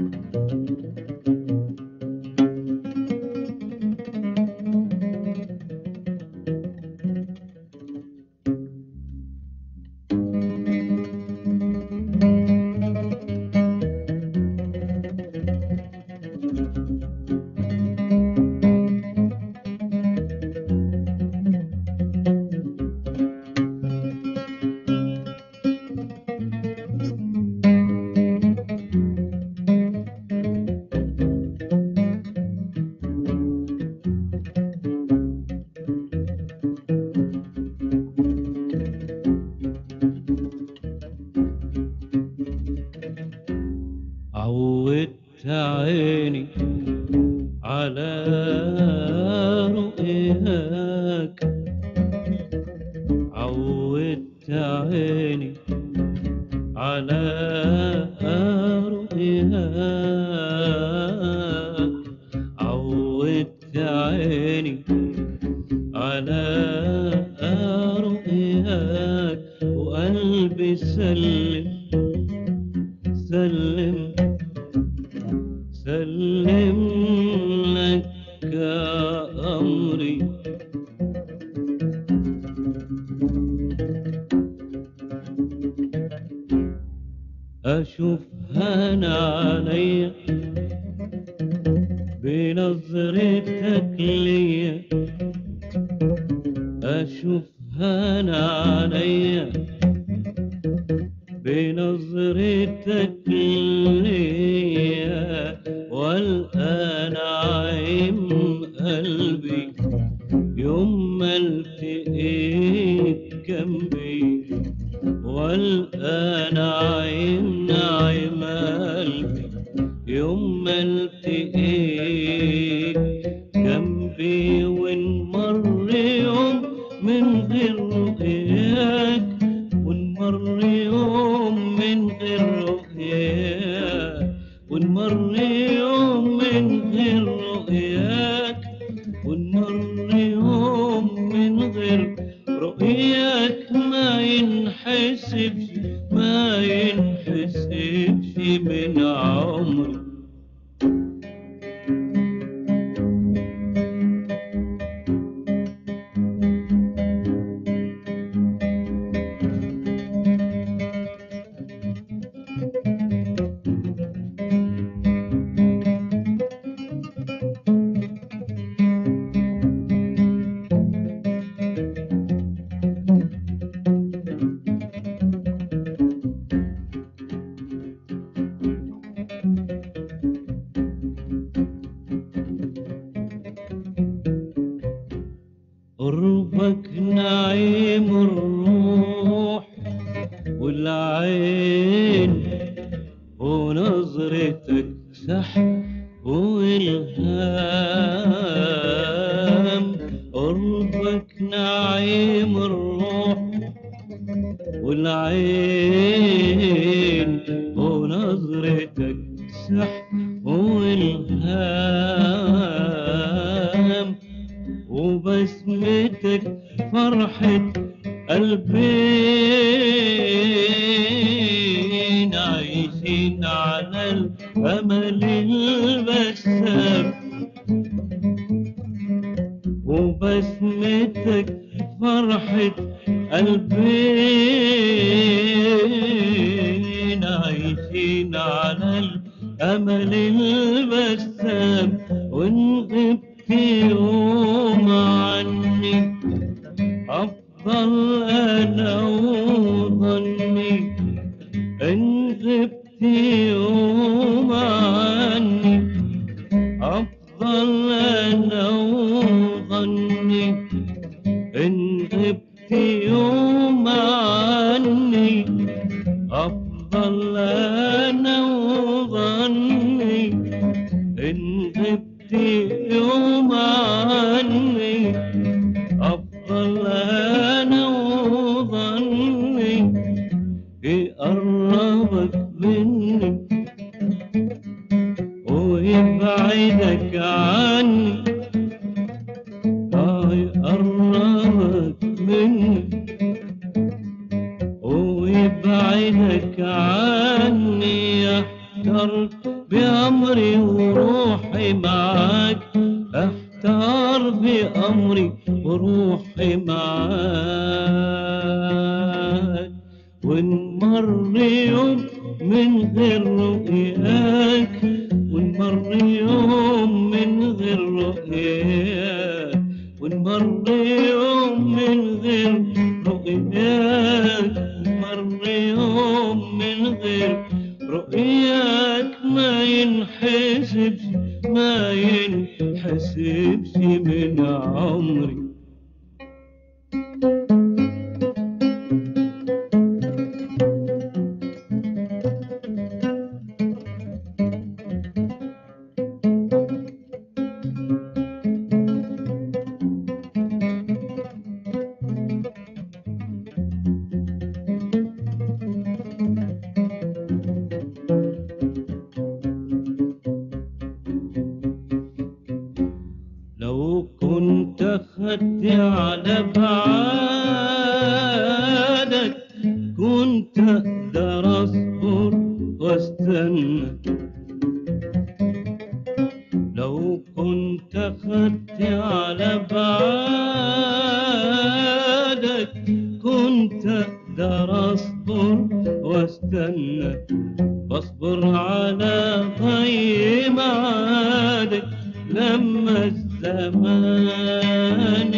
عودت عيني على رؤياك، عودت عيني على رؤياك، عودت عيني على رؤياك، وقلبي سلم سلم سلم لك أمري. أشوف هنا عليا بنظرتك ليا، أشوف هنا عليا بنظرتك ليا، والقى نعيم قلبي يوم ما التقيت جنبي، والقى نعيم قلبي يوم ما التقيت جنبي، ونمر يوم من غير رؤياك، ونمر يوم من غير رؤياك، ونمر يوم من غير رؤياك، ونمر يوم من غير رؤياك، ما ينحسبش ما ينحسبش من عمري. قربك نعيم الروح والعين، ونظرتك سحر والهام، قربك نعيم الروح والعين، ونظرتك سحر والهام، وبسمتك فرحة قلبين عايشين على الأمل البسام، وبسمتك فرحة قلبين عايشين على الأمل البسام، وإن غبت يوم عني أفضل أنا وظني، إن غبت يوم عني أفضل أنا وظني، إن غبت يوم عني أفضل أنا وظني، إن غبت يوم عني أفضل أنا وظني، يقربك مني ويبعدك عني، يقربك مني ويبعدك عني، يحترت بأمري وروحي معاك، احتار بأمري وروحي معاك. وإن مر يوم من غير رؤياك، وإن مر يوم من غير رؤياك، وإن مر يوم من غير رؤياك، وإن مر يوم من غير رؤياك، ما ينحسبش ما ينحسبش من عمري. لو كنت أخدت على بعادك، كنت أقدر أصبر واستنى. لو كنت أخدت على بعادك، كنت أقدر أصبر واستنى. واصبر على ضي معادك لما الزمان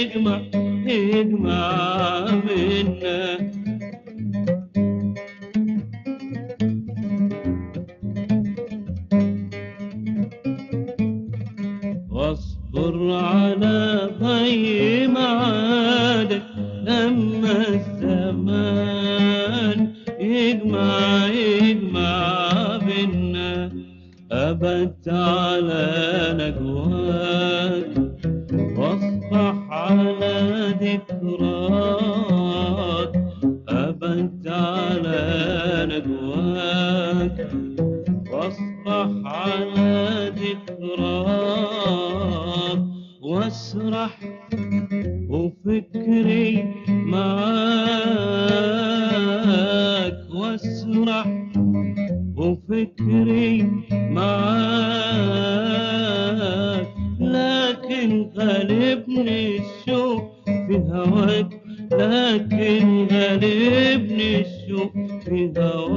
يجمع منا. واصبر على ضي معادك لما الزمان يجمع بينا. أبت على نجواك واصبح على ذكراك. أبت على نجواك واصبح على ذكراك. واسرح وفكري معاك، واسرح وفكري معاك. لكن غالبني الشوق في هواك، لكن غالبني الشوق في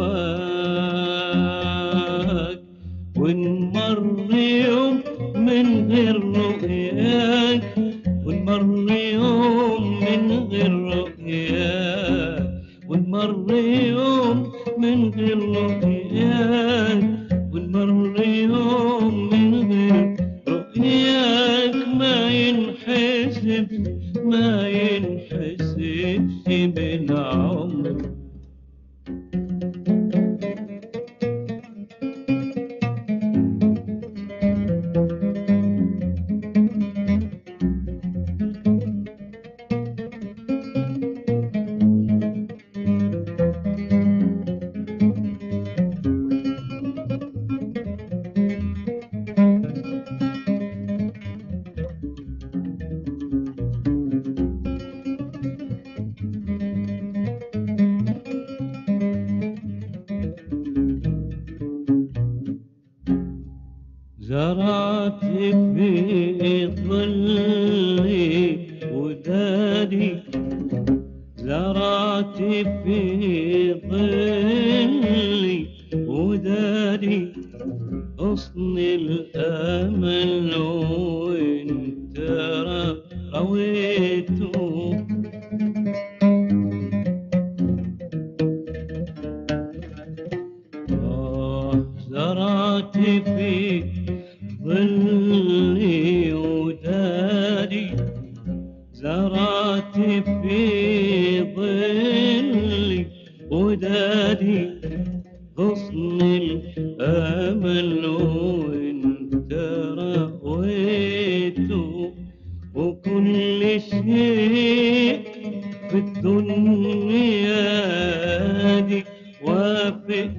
هواك. وإن مر يوم من غير رؤياك، وإن مر يوم من غير رؤياك، وإن مر يوم من غير رؤياك، وإن مر يوم من غير رؤياك، ما ينحسبش من عمري. زرعت في ظلي ودادي، زرعت في ظلي ودادي غصن الأمل وانت رويته. زرعت في ظلي ودادي، زرعت في ظلي ودادي غصن الأمل وانت رويته. وكل شيء في الدنيا دي وافق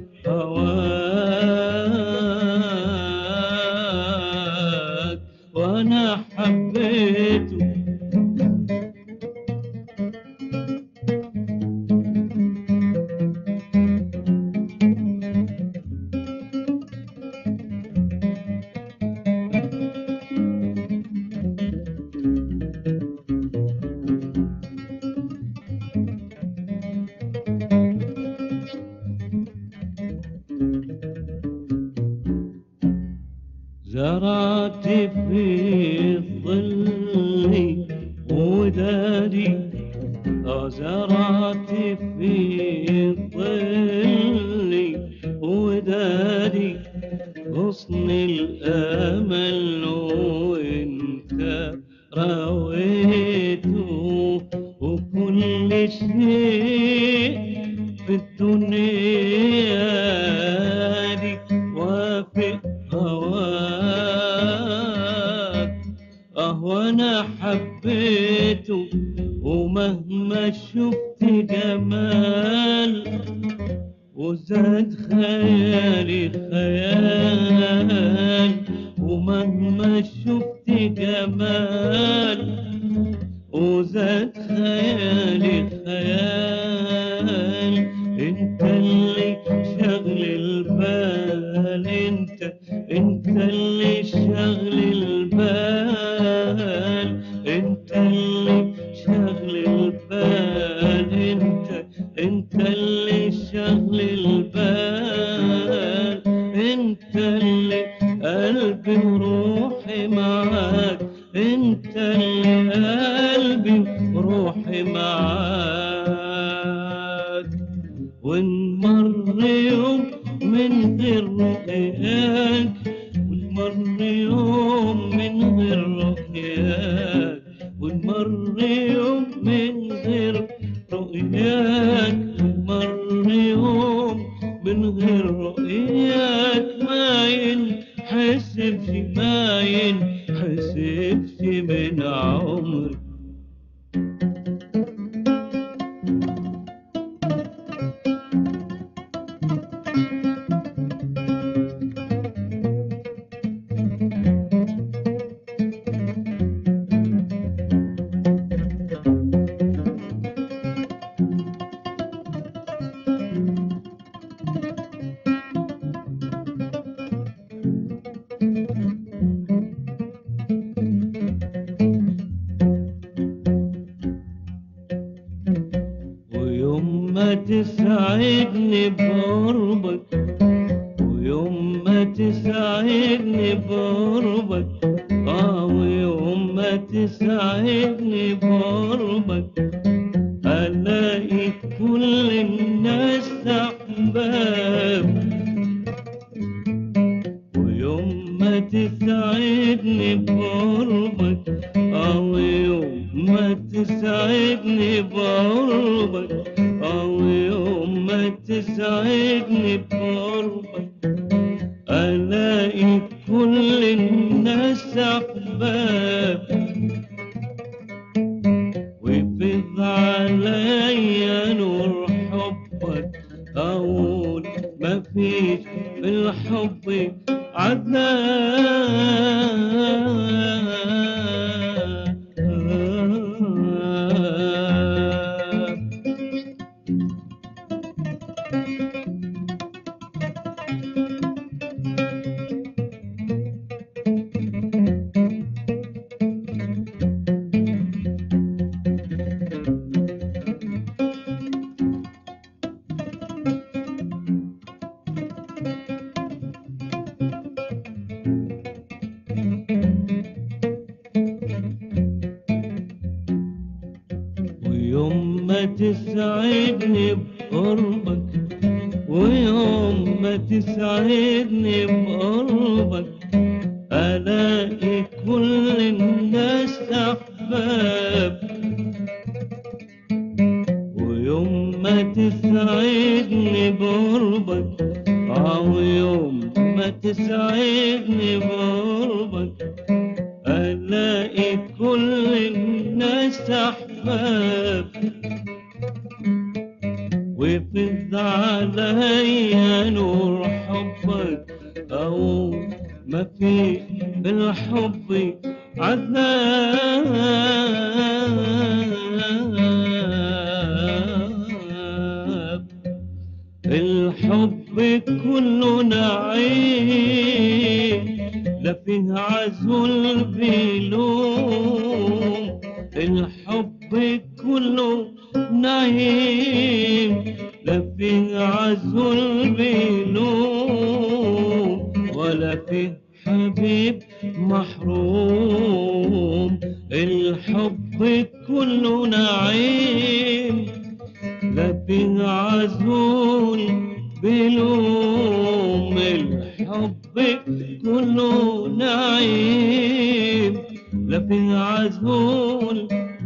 هواك، وانا حبيته. زرعت في ظلي ودادي، زرعت في ظلي ودادي غصن الأمل، وانت رويته وكل شيء في الدنيا دي وافق هواك. وانا حبيته ومهما شفت جمال، وزاد خيالي خيال، ومهما شفت جمال، وزاد خيالي خيال. انت اللي شغل البال، انت اللي شغل البال، انت اللي شغل البال، انت اللي شغل البال، انت اللي قلبي وروحي معاك، انت اللي قلبي وروحي معاك. وان مر يوم من غير رؤياك، وان مر يوم من غير رؤياك، وان مر يوم من غير رؤياك، مر يوم من غير رؤياك، ما ينحسبش ما ينحسبش من عمري. ويوم ما تسعدني بقربك، ويوم ما تسعدني بقربك، ويوم ما تسعدني بقربك، ألاقي كل الناس أحباب. ويوم ما تسعدني بقربك، ويوم ما تسعدني بقربك، ويوم ما تسعدني بقربك، ألاقي كل الناس أحباب. ويفيض عليا نور حبك، أقول مفيش في الحب عذاب. ويوم ما تسعدني بقربك، ويوم ما تسعدني بقربك، ألاقي كل الناس أحباب. ويوم ما تسعدني بقربك، ويوم ما تسعدني بقربك، ألاقي كل الناس أحباب. ويفيض عليا نور حبك، أو ما في بالحب عذاب. الحب كله نعيم، لا فيه عزول بلوم. الحب كله نعيم، لا فيه عزول بلوم. فيه حبيب محروم. الحب كله نعيم، لا فيه عزول بلوم. الحب كله نعيم، لا فيه عزول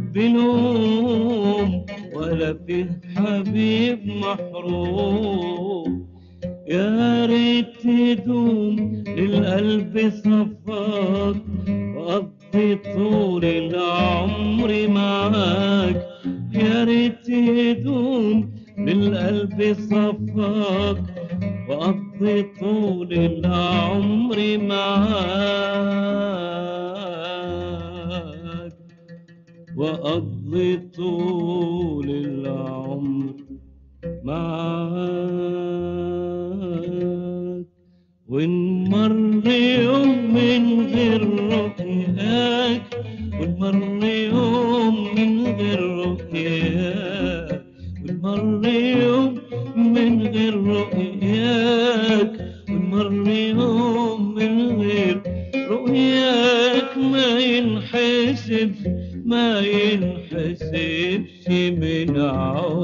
بلوم، ولا فيه حبيب محروم. يا ريت تدوم للقلب صفاك، وأقضي طول العمر معاك. يا ريت تدوم للقلب صفاك، وأقضي طول العمر معاك، وأقضي طول العمر معاك. وإن مر يوم من غير رؤياك، وإن مر يوم من غير رؤياك، وإن مر يوم من غير رؤياك، وإن مر يوم من غير رؤياك، ما ينحسبش من عمري.